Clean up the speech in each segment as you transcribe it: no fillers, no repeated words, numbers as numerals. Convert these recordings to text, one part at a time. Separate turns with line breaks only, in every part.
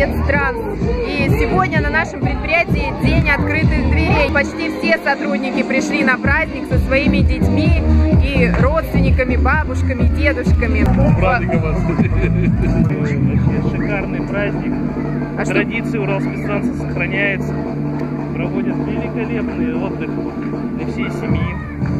Уралспецтранс. И сегодня на нашем предприятии день открытых дверей. Почти все сотрудники пришли на праздник со своими детьми и родственниками, бабушками, дедушками.
Праздник у вас. Шикарный праздник. Традиции Уралспецтранса сохраняются. Проводят великолепный отдых для всей семьи.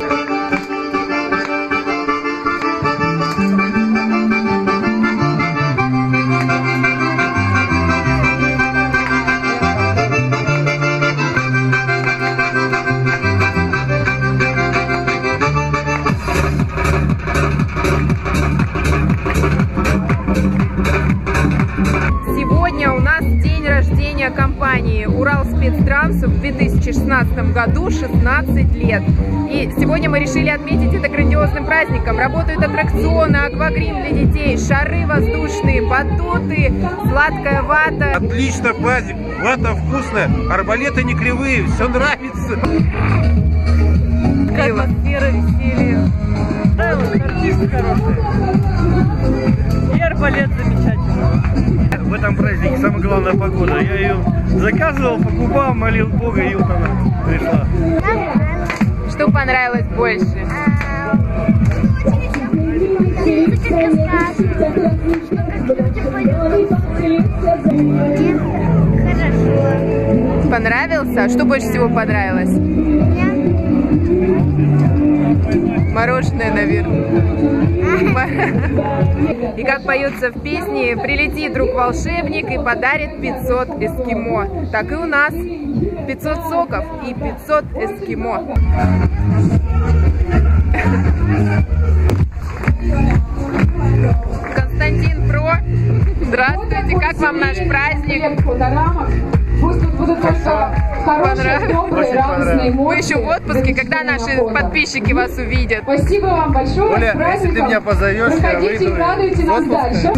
Сегодня у нас день рождения компании Уралспецтранс. В 2016 году 16 лет. И сегодня мы решили отметить это грандиозным праздником. Работают аттракционы, аквагрим для детей, шары воздушные, батуты, сладкая вата.
Отлично праздник, вата вкусная, арбалеты не кривые, все нравится.
Атмосфера веселья.
Да, артисты хорошие. И арбалет замечательный. В этом празднике самая главная погода. Я ее заказывал, покупал, молил Бога, и вот она пришла.
Что понравилось больше? Понравился? А что больше всего понравилось? Мороженое, наверное. И как поется в песне, прилетит друг волшебник и подарит 500 эскимо. Так и у нас 500 соков и 500 эскимо. Константин Про, здравствуйте, как вам наш праздник? Понравилось? Вы еще в отпуске, когда наши подписчики вас увидят?
Спасибо вам большое.
Оля, если ты меня позовешь, я
Приходите и радуйте нас дальше.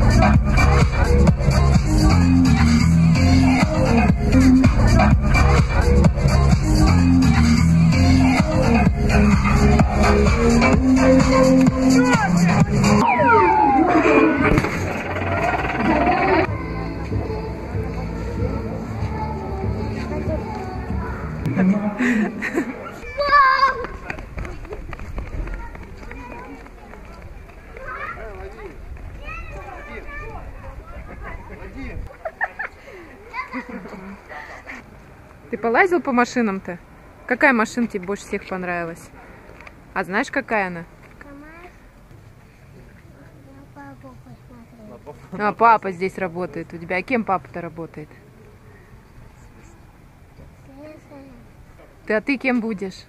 Ты полазил по машинам-то? Какая машина тебе больше всех понравилась? А знаешь, какая она? А, папа здесь работает у тебя. А кем папа-то работает? А ты кем будешь?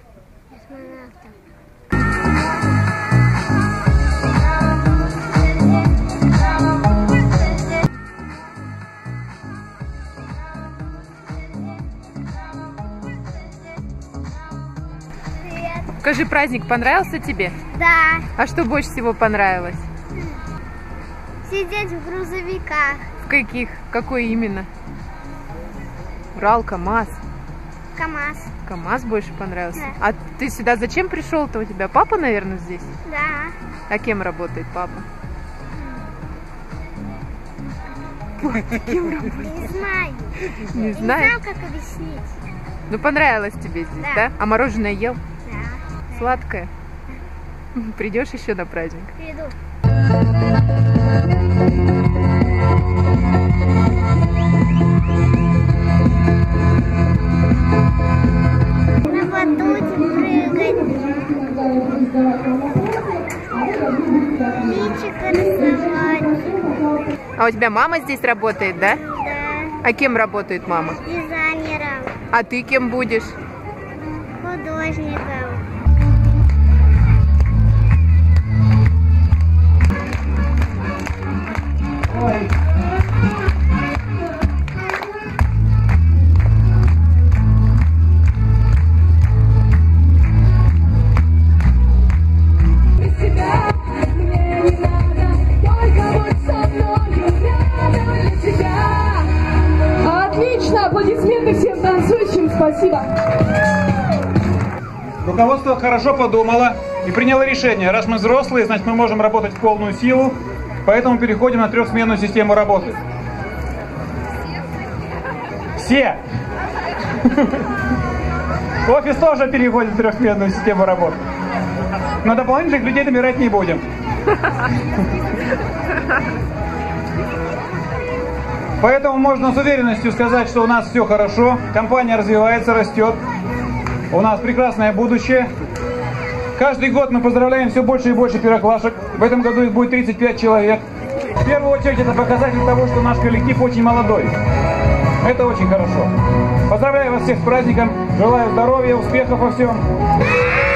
Скажи, праздник понравился тебе?
Да.
А что больше всего понравилось?
Сидеть в грузовиках.
В каких? Какой именно? Урал, КамАЗ.
КамАЗ.
КамАЗ больше понравился?
Да.
А ты сюда зачем пришел-то? У тебя папа, наверное, здесь?
Да.
А кем работает папа?
Не знаю.
Не
Не
знаю.
знаю, как объяснить.
Ну, понравилось тебе здесь,
Да.
да? А мороженое ел?
Да.
Сладкое? Придешь еще на праздник?
Приду. На батуте прыгать. Личико рисовать.
А у тебя мама здесь работает, да?
Да.
А кем работает мама?
Дизайнером.
А ты кем будешь?
Художником.
Отлично! Аплодисменты всем танцующим. Спасибо.
Руководство хорошо подумало и приняло решение. Раз мы взрослые, значит мы можем работать в полную силу, поэтому переходим на трехсменную систему работы. Все. Офис тоже переходит в трехсменную систему работы. Но дополнительных людей набирать не будем. Поэтому можно с уверенностью сказать, что у нас все хорошо. Компания развивается, растет. У нас прекрасное будущее. Каждый год мы поздравляем все больше и больше первоклашек. В этом году их будет 35 человек. В первую очередь это показатель того, что наш коллектив очень молодой. Это очень хорошо. Поздравляю вас всех с праздником. Желаю здоровья, успехов во всем.